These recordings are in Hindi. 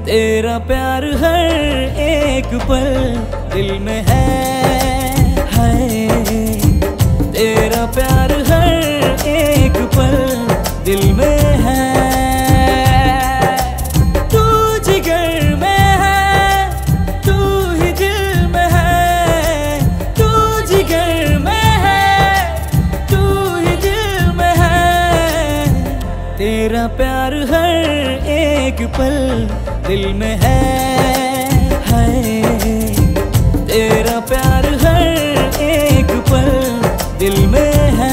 तेरा प्यार हर एक पल दिल में है। तेरा प्यार हर एक पल दिल में है। तू जिगर में है, तू ही दिल में है। तू जिगर में है, तू ही दिल में है। तेरा प्यार हर एक पल दिल में है। तेरा प्यार हर एक पल दिल में है।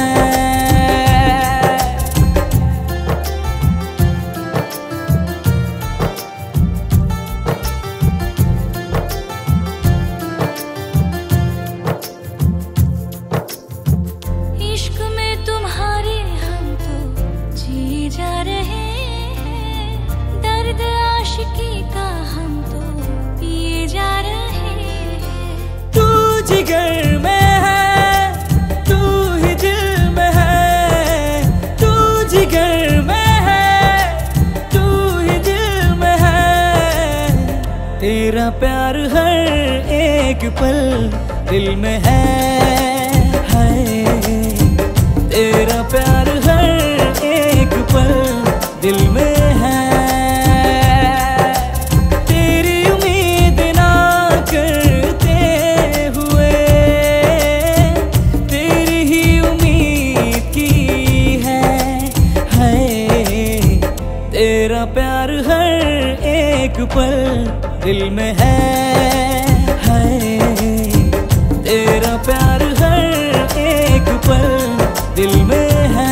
इश्क में तुम्हारे हम तो जी जा रहे हैं, दर्द आशिकी का हम तो पिए जा रहे हैं। तू जिगर में है, तू ही दिल में है। तू जिगर में है, तू ही दिल में है। तेरा प्यार हर एक पल दिल में है। तेरा प्यार हर एक पल दिल में है। तेरी उम्मीद ना करते हुए तेरी ही उम्मीद की है। तेरा प्यार हर एक पल दिल में है। तेरा प्यार हर एक पल दिल में है।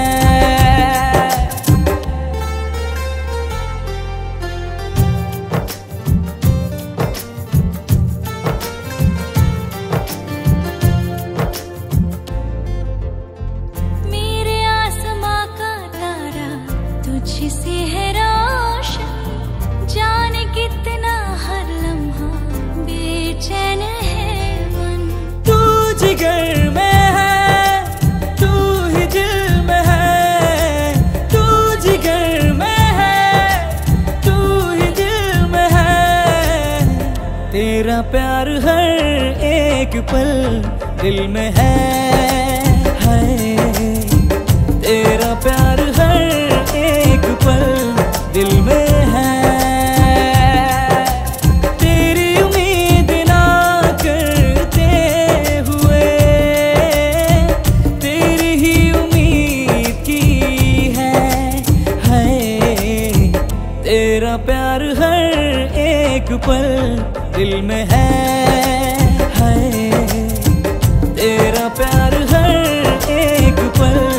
मेरे आसमां का तारा तुझसे है रोशन, जाने कितना हर लम्हा बेचैन है मन। तू जिगर में है, तू ही दिल में है। तू जिगर में है, तू ही दिल में है। तेरा प्यार हर एक पल दिल में है। तेरा प्यार हर एक पल दिल में है। तेरी उम्मीद ना करते हुए तेरी ही उम्मीद की है। तेरा प्यार हर एक पल दिल में है। तेरा प्यार हर एक पल